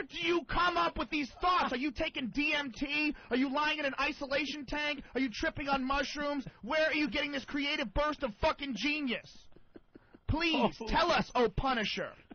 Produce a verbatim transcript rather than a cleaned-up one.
Where do you come up with these thoughts? Are you taking D M T? Are you lying in an isolation tank? Are you tripping on mushrooms? Where are you getting this creative burst of fucking genius? Please, Oh. tell us, oh Punisher.